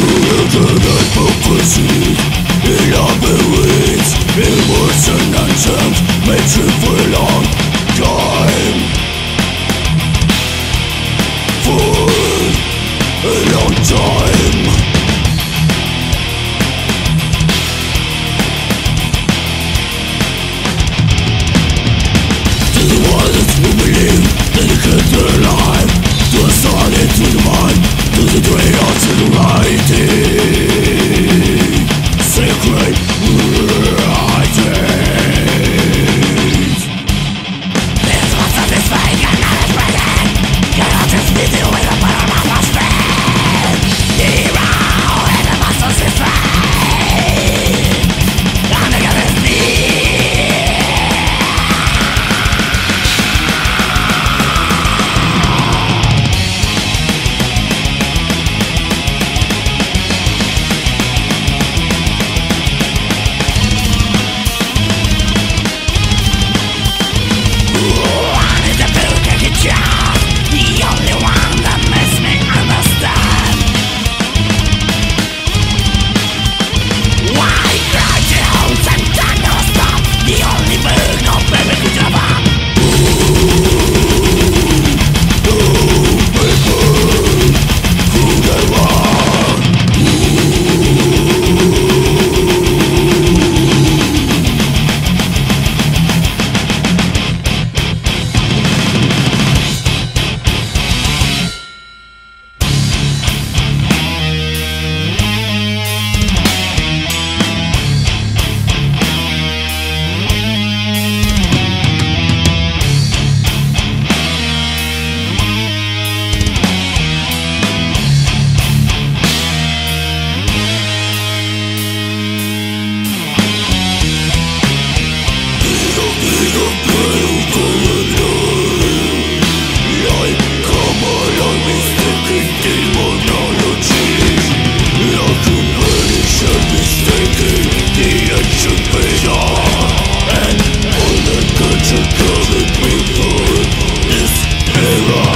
Hypocrisy in our beliefs, emotion and terms made true for a long time. For a long time. To the ones who believe that they kept their life, to the sun and to the mind, to the drain or to the writing. Sacred writings. This was satisfying and not present. Cannot just be deal with a bottom of my strength. Hero and the muscles is right. I'm the goddess and all the good to come with me for this era.